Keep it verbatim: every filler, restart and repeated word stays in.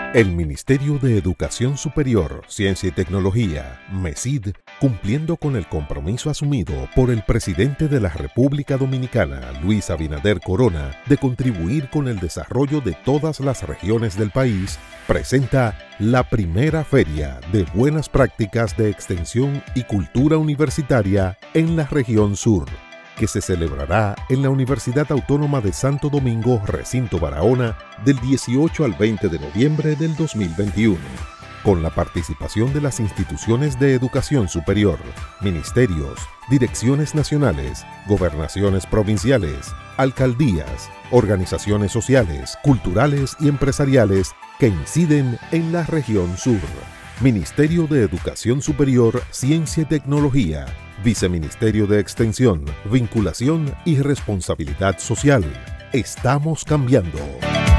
El Ministerio de Educación Superior, Ciencia y Tecnología, MESID, cumpliendo con el compromiso asumido por el presidente de la República Dominicana, Luis Abinader Corona, de contribuir con el desarrollo de todas las regiones del país, presenta la primera Feria de Buenas Prácticas de Extensión y Cultura Universitaria en la región sur, que se celebrará en la Universidad Autónoma de Santo Domingo, Recinto Barahona, del dieciocho al veinte de noviembre del dos mil veintiuno, con la participación de las instituciones de educación superior, ministerios, direcciones nacionales, gobernaciones provinciales, alcaldías, organizaciones sociales, culturales y empresariales que inciden en la región sur. Ministerio de Educación Superior, Ciencia y Tecnología, Viceministerio de Extensión, Vinculación y Responsabilidad Social. Estamos cambiando.